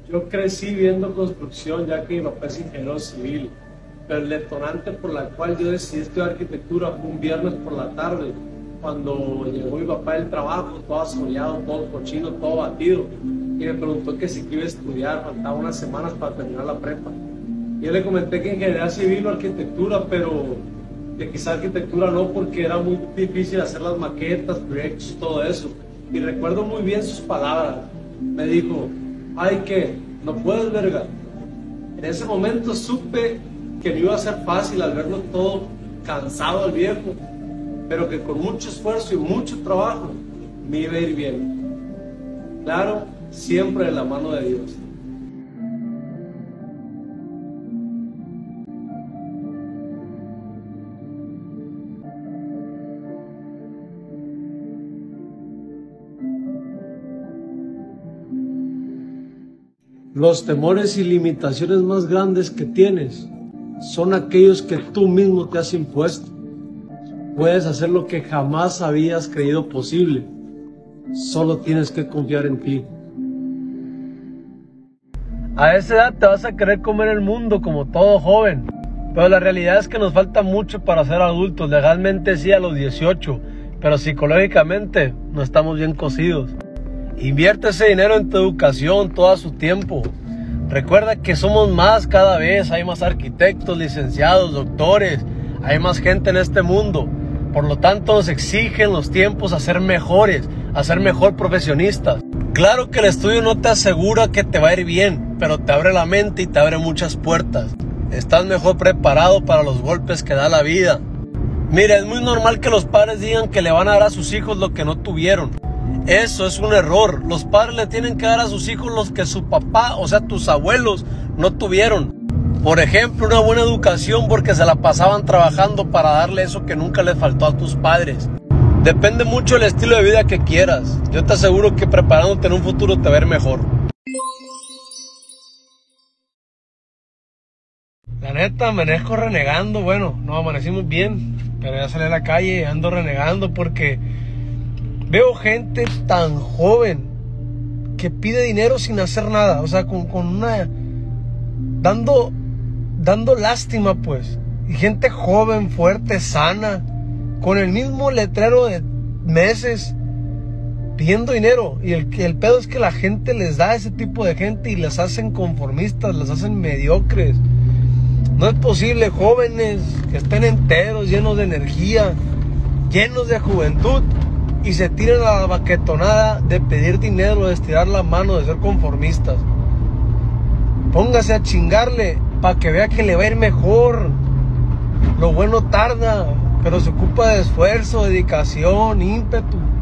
Yo crecí viendo construcción ya que mi papá es ingeniero civil, pero el detonante por la cual yo decidí estudiar arquitectura fue un viernes por la tarde, cuando llegó mi papá del trabajo, todo asoleado, todo cochino, todo batido, y me preguntó que si iba a estudiar, faltaba unas semanas para terminar la prepa. Y yo le comenté que ingeniería civil o arquitectura, pero que quizá arquitectura no, porque era muy difícil hacer las maquetas, proyectos, todo eso. Y recuerdo muy bien sus palabras. Me dijo: ay, ¿qué? ¿No puedes, verga? En ese momento supe que no iba a ser fácil al verlo todo cansado al viejo, pero que con mucho esfuerzo y mucho trabajo me iba a ir bien. Claro, siempre de la mano de Dios. Los temores y limitaciones más grandes que tienes son aquellos que tú mismo te has impuesto. Puedes hacer lo que jamás habías creído posible. Solo tienes que confiar en ti. A esa edad te vas a querer comer el mundo como todo joven, pero la realidad es que nos falta mucho para ser adultos. Legalmente sí a los 18, pero psicológicamente no estamos bien cocidos. Invierte ese dinero en tu educación, todo su tiempo. Recuerda que somos más cada vez, hay más arquitectos, licenciados, doctores, hay más gente en este mundo. Por lo tanto, nos exigen los tiempos a ser mejores, a ser mejor profesionistas. Claro que el estudio no te asegura que te va a ir bien, pero te abre la mente y te abre muchas puertas. Estás mejor preparado para los golpes que da la vida. Mira, es muy normal que los padres digan que le van a dar a sus hijos lo que no tuvieron. Eso es un error. Los padres le tienen que dar a sus hijos los que su papá, o sea, tus abuelos, no tuvieron. Por ejemplo, una buena educación, porque se la pasaban trabajando para darle eso que nunca les faltó a tus padres. Depende mucho del estilo de vida que quieras. Yo te aseguro que preparándote en un futuro te va a ir mejor. La neta, amanezco renegando. Bueno, no amanecimos bien, pero ya salí a la calle y ando renegando porque veo gente tan joven que pide dinero sin hacer nada. O sea, con una... Dando lástima, pues. Y gente joven, fuerte, sana, con el mismo letrero de meses, pidiendo dinero. Y el pedo es que la gente les da a ese tipo de gente y las hacen conformistas, las hacen mediocres. No es posible, jóvenes que estén enteros, llenos de energía, llenos de juventud, y se tiran a la baquetonada de pedir dinero, de estirar la mano, de ser conformistas. Póngase a chingarle para que vea que le va a ir mejor. Lo bueno tarda, pero se ocupa de esfuerzo, dedicación, ímpetu.